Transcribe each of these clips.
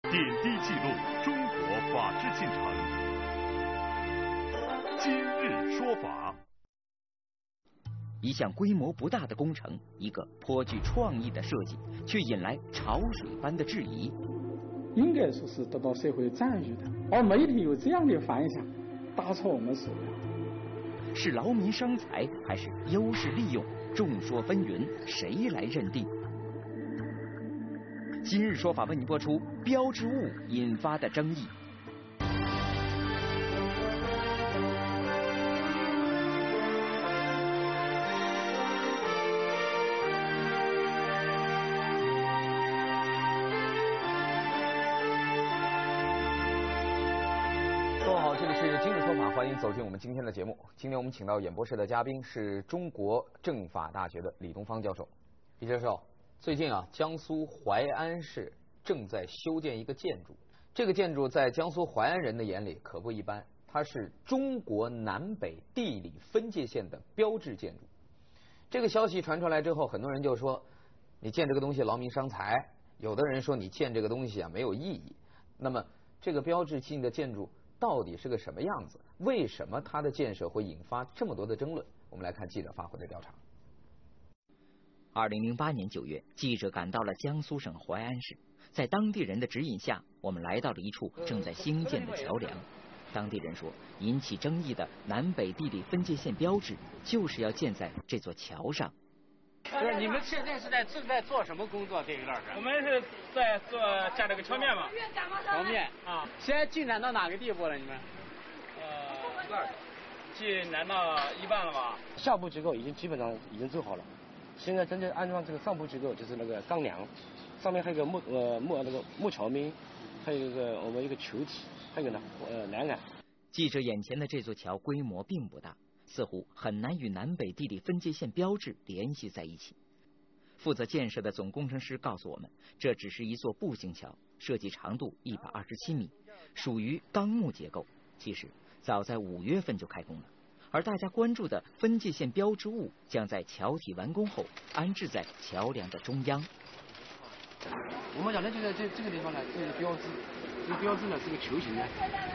点滴记录中国法治进程。今日说法。 一项规模不大的工程，一个颇具创意的设计，却引来潮水般的质疑。 应该说是得到社会赞誉的，而媒体有这样的反响，大出我们所料。 是劳民伤财，还是优势利用？众说纷纭，谁来认定？今日说法为你播出标志物引发的争议。 各位好，这里是今日说法，欢迎走进我们今天的节目。今天我们请到演播室的嘉宾是中国政法大学的李东方教授。李教授，最近江苏淮安市正在修建一个建筑，这个建筑在江苏淮安人的眼里可不一般，它是中国南北地理分界线的标志建筑。这个消息传出来之后，很多人就说你建这个东西劳民伤财，有的人说你建这个东西没有意义。那么这个标志性的建筑到底是个什么样子？为什么它的建设会引发这么多的争论？我们来看记者发回的调查。 2008年9月，记者赶到了江苏省淮安市，在当地人的指引下，我们来到了一处正在兴建的桥梁。当地人说，引起争议的南北地理分界线标志就是要建在这座桥上。 不是，你们现在是正在做什么工作？这一段是？ 我们是在架这个桥面嘛。 桥面啊，现在进展到哪个地步了？你们？ 进展到一半了吧？ 下部结构基本上已经做好了，现在真正安装这个上部结构，就是那个钢梁，上面还有个木桥面，还有我们一个球体，还有栏杆。 记者眼前的这座桥规模并不大，似乎很难与南北地理分界线标志联系在一起。负责建设的总工程师告诉我们，这只是一座步行桥，设计长度127米，属于钢木结构。其实早在5月份就开工了，而大家关注的分界线标志物将在桥体完工后安置在桥梁的中央。 我们讲的就在这个地方呢，这个标志，这个标志呢是个球形的，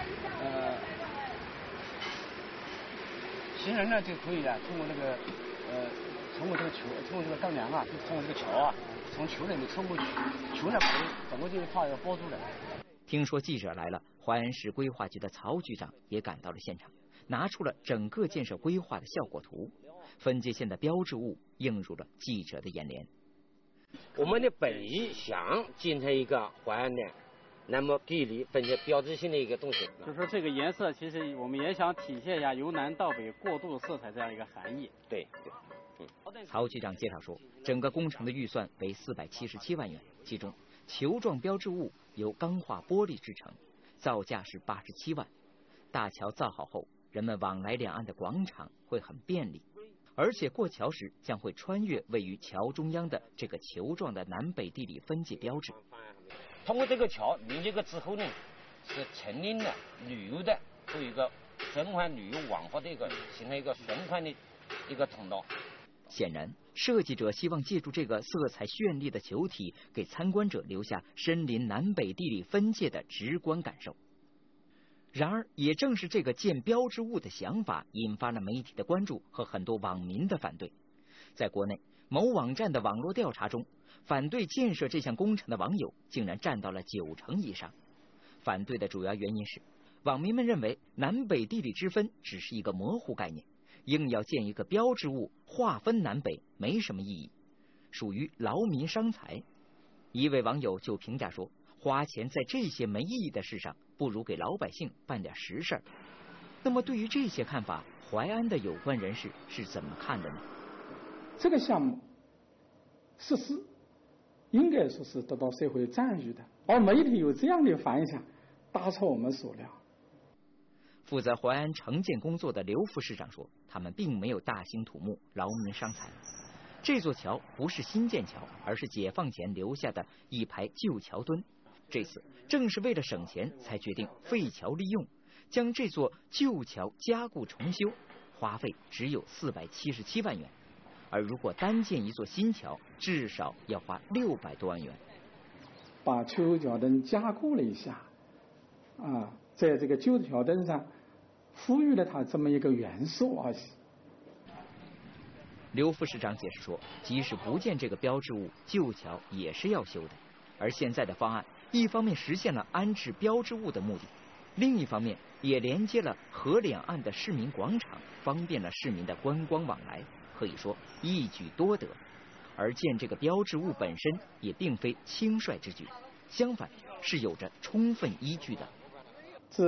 行人呢就可以通过通过这个球，通过这个钢梁就通过这个桥从球里面冲过去，球呢整个这一块要包住了。 听说记者来了，淮安市规划局的曹局长也赶到了现场，拿出了整个建设规划的效果图，分界线的标志物映入了记者的眼帘。 我们的本意想建成一个淮安的那么地理分界标志性的一个东西。 就说这个颜色，其实我们也想体现一下由南到北过渡色彩这样一个含义。 对。 曹局长介绍说，整个工程的预算为477万元，其中球状标志物由钢化玻璃制成，造价是87万。大桥造好后，人们往来两岸的广场会很便利，而且过桥时将会穿越位于桥中央的这个球状的南北地理分界标志。 通过这个桥连接个之后呢，是成立了旅游的，做一个循环旅游网络的形成一个循环的一个通道。 显然，设计者希望借助这个色彩绚丽的球体，给参观者留下身临南北地理分界的直观感受。然而，也正是这个建标志物的想法，引发了媒体的关注和很多网民的反对。在国内某网站的网络调查中，反对建设这项工程的网友竟然占到了90%以上。反对的主要原因是，网民们认为南北地理之分只是一个模糊概念，硬要建一个标志物划分南北没什么意义，属于劳民伤财。一位网友就评价说，花钱在这些没意义的事上，不如给老百姓办点实事。那么对于这些看法，淮安的有关人士是怎么看的呢？ 这个项目实施应该说是得到社会赞誉的，而媒体有这样的反响，大出我们所料。 负责淮安城建工作的刘副市长说，他们并没有大兴土木，劳民伤财。这座桥不是新建桥，而是解放前留下的一排旧桥墩。这次正是为了省钱，才决定废桥利用，将这座旧桥加固重修，花费只有477万元。而如果单建一座新桥，至少要花600多万元。 把秋脚灯加固了一下，在这个旧桥灯上赋予了它这么一个元素而已。 刘副市长解释说，即使不建这个标志物，旧桥也是要修的。而现在的方案，一方面实现了安置标志物的目的，另一方面也连接了河两岸的市民广场，方便了市民的观光往来，可以说一举多得。而建这个标志物本身也并非轻率之举，相反是有着充分依据的。 自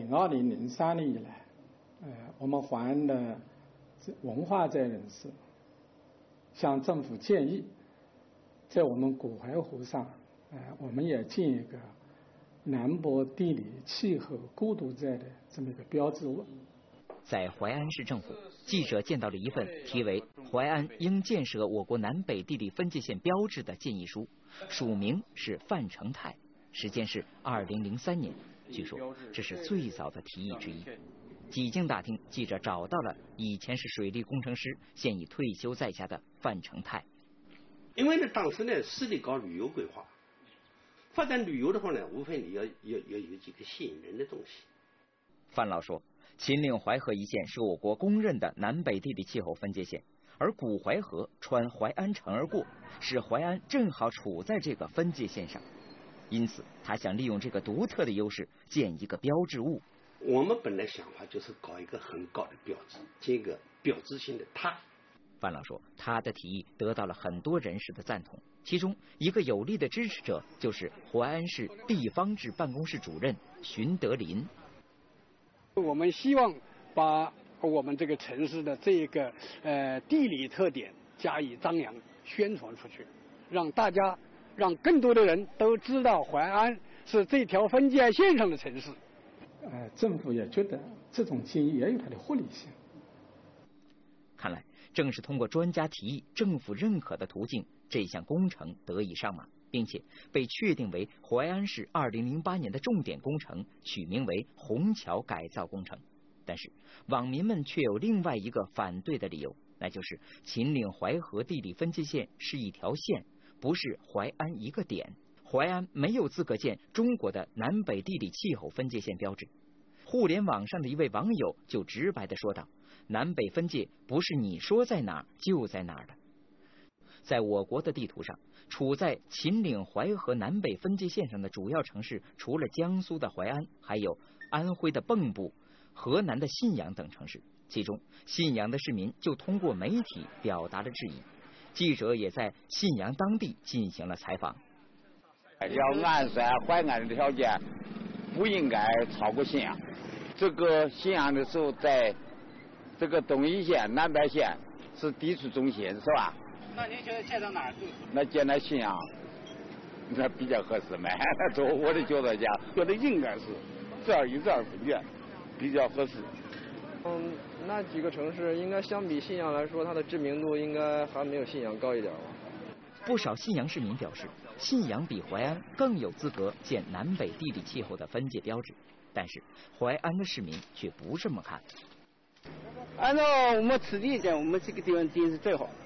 2020、03年以来，我们淮安的文化界人士向政府建议，在我们古淮河上，我们也建一个南北地理气候过渡带的这么一个标志物。 在淮安市政府，记者见到了一份题为《淮安应建设我国南北地理分界线标志》的建议书，署名是范成泰，时间是2003年。据说这是最早的提议之一。几经打听，记者找到了以前是水利工程师，现已退休在家的范成泰。 因为呢，当时呢，市里搞旅游规划，发展旅游的话呢，无非你要有几个吸引人的东西。 范老说，秦岭淮河一线是我国公认的南北地理气候分界线，而古淮河穿淮安城而过，使淮安正好处在这个分界线上。因此，他想利用这个独特的优势，建一个标志物。 我们本来想法就是搞一个很高的标志，建一个标志性的塔。 范老说，他的提议得到了很多人士的赞同，其中一个有力的支持者就是淮安市地方志办公室主任荀德林。 我们希望把我们这个城市的这个地理特点加以张扬宣传出去，让更多的人都知道淮安是这条分界线上的城市。 政府也觉得这种建议也有它的合理性。 看来，正是通过专家提议、政府认可的途径，这项工程得以上马，并且被确定为淮安市2008年的重点工程，取名为虹桥改造工程。但是，网民们却有另外一个反对的理由，那就是秦岭淮河地理分界线是一条线，不是淮安一个点。淮安没有资格建中国的南北地理气候分界线标志。互联网上的一位网友就直白地说道，南北分界不是你说在哪儿就在哪儿的。在我国的地图上，处在秦岭淮河南北分界线上的主要城市，除了江苏的淮安，还有安徽的蚌埠、河南的信阳等城市。其中，信阳的市民就通过媒体表达了质疑。记者也在信阳当地进行了采访。 要按照淮安的条件，不应该超过信阳。这个信阳的时候，在这个东一线、南北线是地处中心，是吧？ 那您觉得建到哪儿最合适？ 那建在信阳，那比较合适吗？从我的角度讲， 觉得应该是这样与这样分界比较合适。 那几个城市应该相比信阳来说，它的知名度应该还没有信阳高一点吧？ 不少信阳市民表示，信阳比淮安更有资格建南北地理气候的分界标志，但是淮安的市民却不这么看。 按照我们此地讲，我们这个地方建是最好，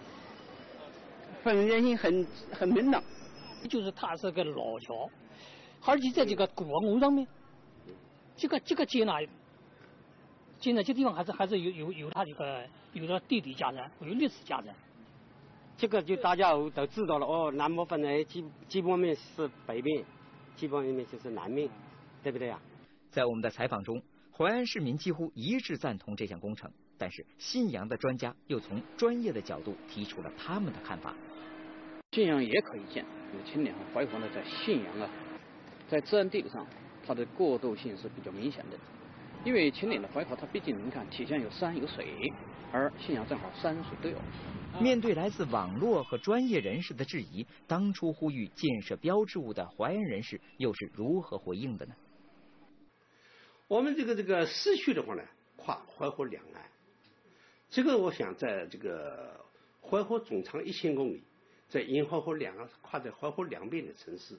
分界性很明朗。 就是它是个老桥，而且在这个古文物上面，这个建这地方还是有它这个有的地理价值，有历史价值。 这个就大家都知道了哦，南北分的基本面是北面，基本面就是南面，对不对呀？ 在我们的采访中，淮安市民几乎一致赞同这项工程，但是信阳的专家又从专业的角度提出了他们的看法。 信阳也可以建，秦岭和淮河呢，在信阳啊，在自然地理上，它的过渡性是比较明显的。因为秦岭的淮河，它毕竟您看体现有山有水，而信阳正好山水都有。 面对来自网络和专业人士的质疑，当初呼吁建设标志物的淮安人士又是如何回应的呢？ 我们这个市区的话呢，跨淮河两岸，这个我想在这个淮河总长1000公里，在沿淮河两岸跨在淮河两边的城市，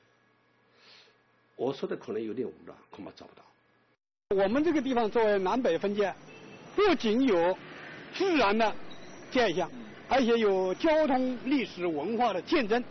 我说的可能有点武断，恐怕找不到。 我们这个地方作为南北分界，不仅有自然的现象，而且有交通、历史、文化的见证。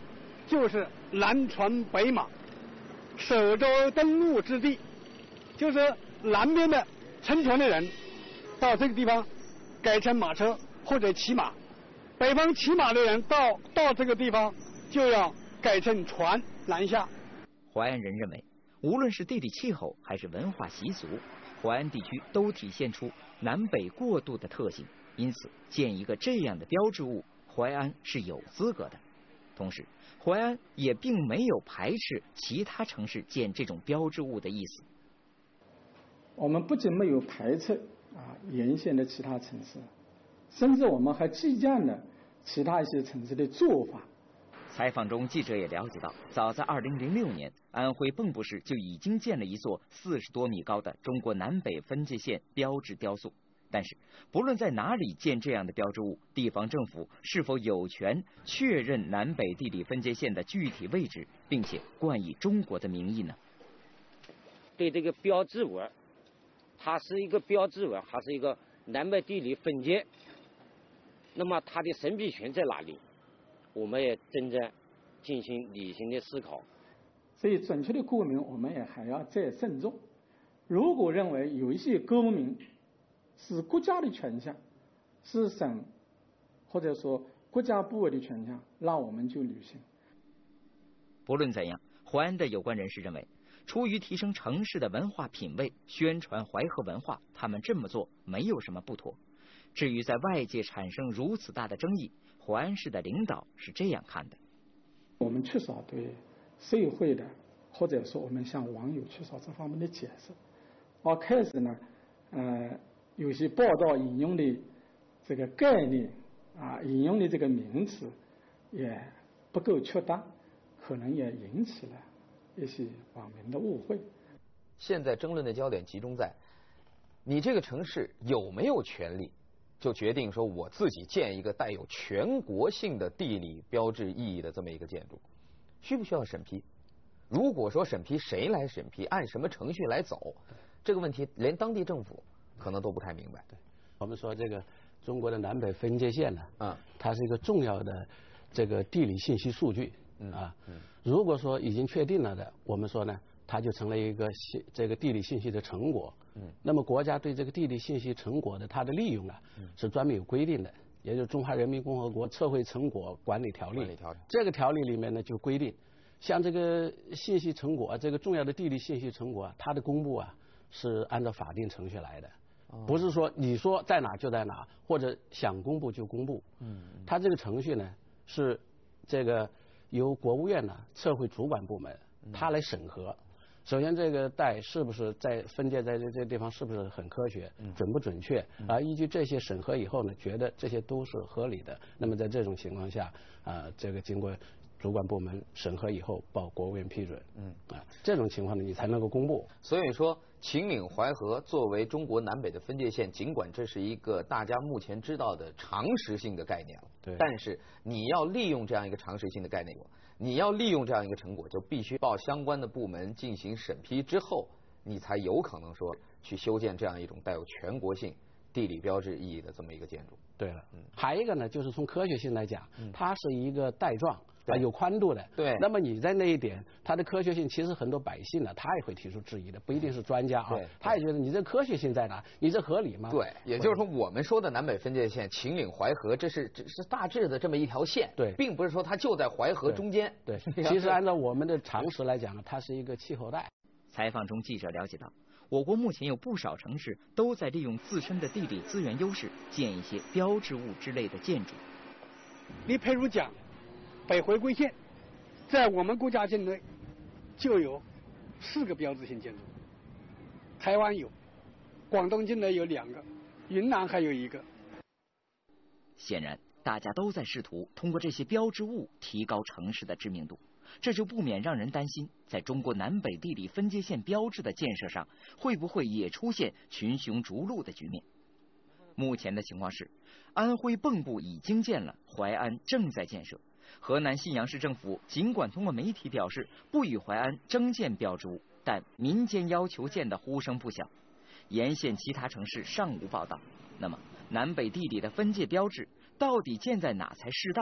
就是南船北马，舍舟登陆之地，就是南边的乘船的人到这个地方改乘马车或者骑马，北方骑马的人到这个地方就要改乘船南下。 淮安人认为，无论是地理气候还是文化习俗，淮安地区都体现出南北过渡的特性，因此建一个这样的标志物，淮安是有资格的。同时，淮安也并没有排斥其他城市建这种标志物的意思。 我们不仅没有排斥沿线的其他城市，甚至我们还借鉴了其他一些城市的做法。 采访中，记者也了解到，早在2006年，安徽蚌埠市就已经建了一座40多米高的中国南北分界线标志雕塑。但是，不论在哪里建这样的标志物，地方政府是否有权确认南北地理分界线的具体位置，并且冠以中国的名义呢？ 对这个标志物，它是一个标志物，还是一个南北地理分界？那么它的审批权在哪里？我们也真正进行理性的思考。 所以，准确的国名我们也还要再慎重。如果认为有一些国名是国家的权项，是省或者说国家部委的权项，那我们就履行。 不论怎样，淮安的有关人士认为，出于提升城市的文化品位，宣传淮河文化，他们这么做没有什么不妥。至于在外界产生如此大的争议，淮安市的领导是这样看的： 我们缺少对社会的，或者说我们向网友缺少这方面的解释。开始呢，有些报道引用的这个概念引用的这个名词也不够确当，可能也引起了一些网民的误会。 现在争论的焦点集中在你这个城市有没有权利就决定说我自己建一个带有全国性的地理标志意义的这么一个建筑，需不需要审批？如果说审批，谁来审批？按什么程序来走？这个问题连当地政府可能都不太明白。 对，我们说这个中国的南北分界线呢，它是一个重要的这个地理信息数据如果说已经确定了的，我们说呢，它就成了一个这个地理信息的成果。那么国家对这个地理信息成果的它的利用是专门有规定的，也就是《中华人民共和国测绘成果管理条例》。这个条例里面呢就规定，像这个信息成果，这个重要的地理信息成果，它的公布是按照法定程序来的，不是说你说在哪就在哪，或者想公布就公布。它这个程序呢是这个由国务院测绘主管部门它来审核。首先，这个带是不是在分界在这个地方是不是很科学，准不准确？依据这些审核以后呢，觉得这些都是合理的。那么在这种情况下，这个经过主管部门审核以后报国务院批准。这种情况呢，你才能够公布。 所以说，秦岭淮河作为中国南北的分界线，尽管这是一个大家目前知道的常识性的概念了， 对， 但是你要利用这样一个常识性的概念，你要利用这样一个成果，就必须报相关的部门进行审批之后，你才有可能说去修建这样一种带有全国性地理标志意义的这么一个建筑。 对了，还一个呢，就是从科学性来讲，它是一个带状。有宽度的， 对。 那么你在那一点，它的科学性，其实很多百姓他也会提出质疑的，不一定是专家他也觉得你这科学性在哪？你这合理吗？ 对，也就是说，我们说的南北分界线，秦岭淮河，这是大致的这么一条线， 对， 并不是说它就在淮河中间。 对，其实按照我们的常识来讲，它是一个气候带。 采访中，记者了解到，我国目前有不少城市都在利用自身的地理资源优势，建一些标志物之类的建筑。 你譬如讲，北回归线在我们国家境内就有4个标志性建筑，台湾有，广东境内有2个，云南还有1个。 显然，大家都在试图通过这些标志物提高城市的知名度，这就不免让人担心，在中国南北地理分界线标志的建设上，会不会也出现群雄逐鹿的局面？目前的情况是，安徽蚌埠已经建了，淮安正在建设。河南信阳市政府尽管通过媒体表示不与淮安争建标志物，但民间要求建的呼声不小。沿线其他城市尚无报道。那么，南北地理的分界标志到底建在哪才适当？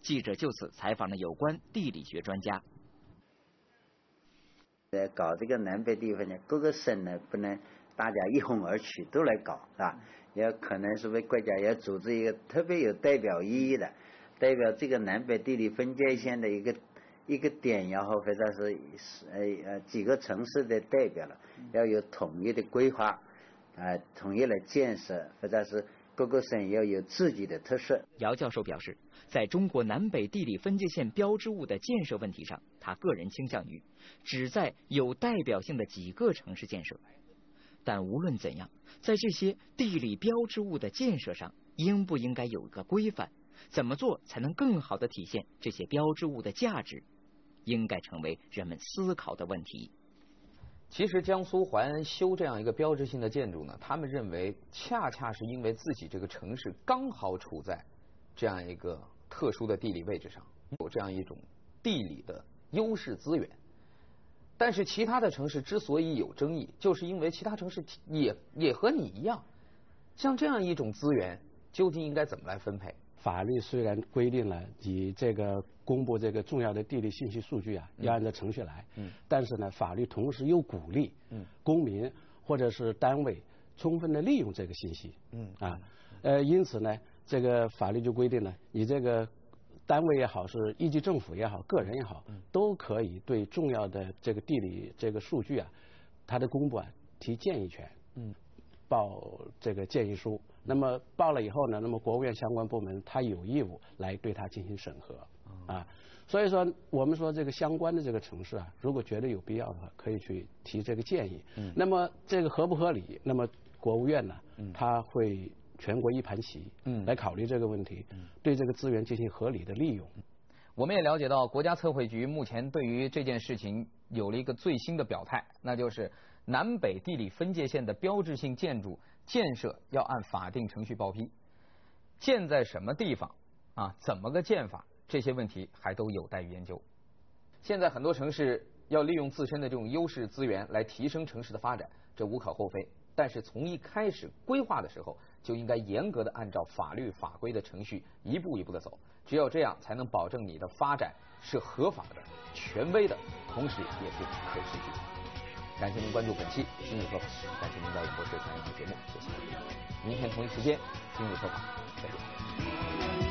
记者就此采访了有关地理学专家。 搞这个南北地分呢，各个省呢不能大家一哄而取都来搞啊，也可能是为国家要组织一个特别有代表意义的，代表这个南北地理分界线的一个点，然后或者是几个城市的代表了，要有统一的规划，统一来建设，或者是各个省要有自己的特色。 姚教授表示，在中国南北地理分界线标志物的建设问题上，他个人倾向于只在有代表性的几个城市建设。但无论怎样，在这些地理标志物的建设上，应不应该有一个规范？怎么做才能更好地体现这些标志物的价值？应该成为人们思考的问题。 其实江苏淮安修这样一个标志性的建筑呢，他们认为恰恰是因为自己这个城市刚好处在这样一个特殊的地理位置上，有这样一种地理的优势资源。但是其他的城市之所以有争议，就是因为其他城市也和你一样，像这样一种资源究竟应该怎么来分配？ 法律虽然规定了你这个公布这个重要的地理信息数据啊，要按照程序来，但是呢，法律同时又鼓励公民或者是单位充分的利用这个信息，因此呢，这个法律就规定了，你这个单位也好，是一级政府也好，个人也好，都可以对重要的这个地理这个数据啊，它的公布啊提建议权，报这个建议书。那么报了以后呢，那么国务院相关部门他有义务来对它进行审核啊。所以说我们说这个相关的这个城市啊，如果觉得有必要的话，可以去提这个建议。那么这个合不合理？那么国务院呢，他会全国一盘棋来考虑这个问题，对这个资源进行合理的利用。 我们也了解到，国家测绘局目前对于这件事情有了一个最新的表态，那就是南北地理分界线的标志性建筑建设要按法定程序报批，建在什么地方啊，怎么个建法，这些问题还都有待于研究。现在很多城市要利用自身的这种优势资源来提升城市的发展，这无可厚非。但是从一开始规划的时候，就应该严格的按照法律法规的程序一步一步的走，只有这样才能保证你的发展是合法的、权威的，同时也是可持续的。感谢您关注本期今日说法，感谢您到演播室参与节目，谢谢。明天同一时间今日说法，再见。